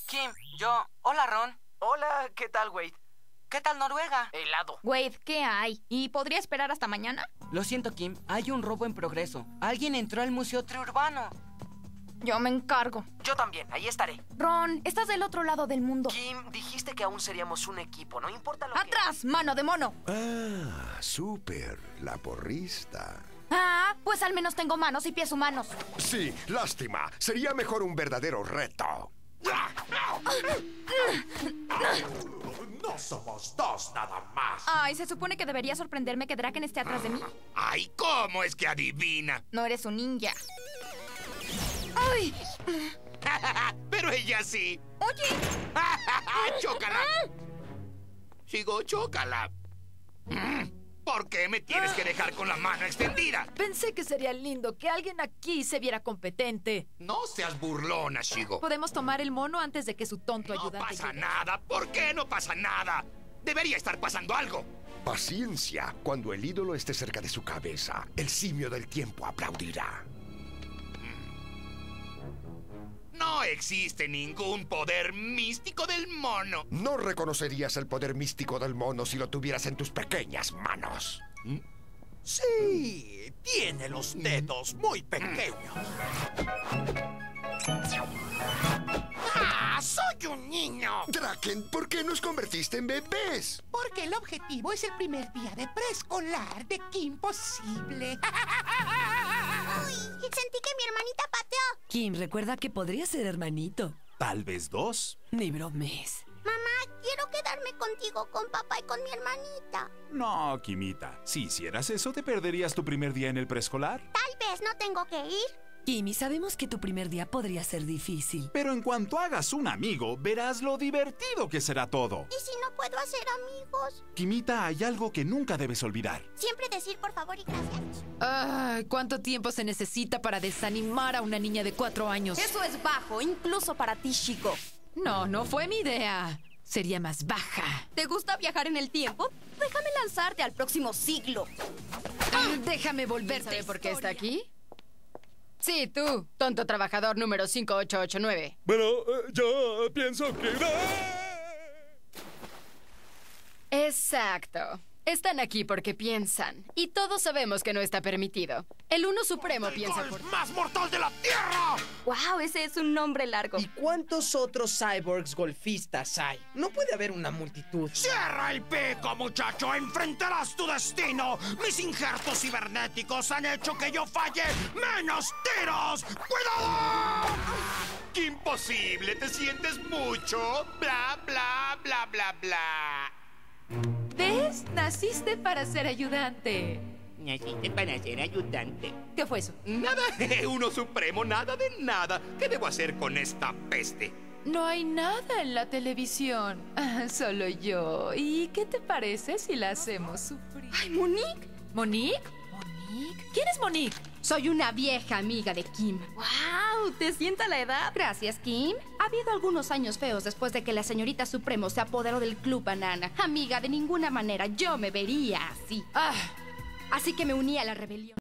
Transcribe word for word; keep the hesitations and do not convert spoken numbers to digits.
Kim, yo... Hola, Ron. Hola, ¿qué tal, Wade? ¿Qué tal Noruega? Helado. Wade, ¿qué hay? ¿Y podría esperar hasta mañana? Lo siento, Kim. Hay un robo en progreso. Alguien entró al Museo Triurbano. Yo me encargo. Yo también, ahí estaré. Ron, estás del otro lado del mundo. Kim, dijiste que aún seríamos un equipo, no importa lo que... ¡Atrás, mano de mono! Ah, súper, la porrista. Ah, pues al menos tengo manos y pies humanos. Sí, lástima. Sería mejor un verdadero reto. No somos dos nada más. Ay, se supone que debería sorprenderme que Draken esté atrás de mí. Ay, ¿cómo es que adivina? No eres un ninja. ¡Ay! Pero ella sí. ¡Oye! ¡Chócala! Sigo, chócala. ¿Por qué me tienes que dejar con la mano extendida? Pensé que sería lindo que alguien aquí se viera competente. No seas burlona, Shigo. ¿Podemos tomar el mono antes de que su tonto No ayudante pasa llegue? nada. ¿Por qué no pasa nada? Debería estar pasando algo. Paciencia. Cuando el ídolo esté cerca de su cabeza, el simio del tiempo aplaudirá. No existe ningún poder místico del mono. No reconocerías el poder místico del mono si lo tuvieras en tus pequeñas manos. Sí, tiene los dedos muy pequeños. ¡Ah, soy un niño! Draken, ¿por qué nos convertiste en bebés? Porque el objetivo es el primer día de preescolar de Kim Possible. Uy, sentí que mi hermanita pateó. Kim, recuerda que podría ser hermanito. Tal vez dos. Ni bromes. Mamá, quiero quedarme contigo, con papá y con mi hermanita. No, Kimita. Si hicieras eso, ¿te perderías tu primer día en el preescolar? Tal vez no tengo que ir. Kimi, sabemos que tu primer día podría ser difícil. Pero en cuanto hagas un amigo, verás lo divertido que será todo. ¿Y si no puedo hacer amigos? Kimita, hay algo que nunca debes olvidar. Siempre decir por favor y gracias. Ay, ¿cuánto tiempo se necesita para desanimar a una niña de cuatro años? Eso es bajo, incluso para ti, chico. No, no fue mi idea. Sería más baja. ¿Te gusta viajar en el tiempo? Déjame lanzarte al próximo siglo. Ah, déjame volverte. ¿Sabe por qué está aquí? Sí, tú, tonto trabajador número cinco ocho ocho nueve. Bueno, eh, yo pienso que... Exacto. Están aquí porque piensan. Y todos sabemos que no está permitido. El Uno Supremo piensa por... ¡Más mortal de la Tierra! ¡Wow! Ese es un nombre largo. ¿Y cuántos otros cyborgs golfistas hay? No puede haber una multitud. ¡Cierra el pico, muchacho! ¡Enfrentarás tu destino! ¡Mis injertos cibernéticos han hecho que yo falle menos tiros! ¡Cuidado! ¡Qué imposible! ¿Te sientes mucho? Bla, bla, bla, bla, bla. ¿Ves? Naciste para ser ayudante. Naciste para ser ayudante. ¿Qué fue eso? Nada, Uno Supremo, nada de nada. ¿Qué debo hacer con esta peste? No hay nada en la televisión. Ah, solo yo. ¿Y qué te parece si la hacemos sufrir? ¡Ay, Monique! ¿Monique? ¿Monique? ¿Quién es Monique? Soy una vieja amiga de Kim. ¡Wow! ¿Te sienta la edad? Gracias, Kim. Ha habido algunos años feos después de que la señorita Supremo se apoderó del Club Banana. Amiga, de ninguna manera yo me vería así. Ah. Así que me uní a la rebelión.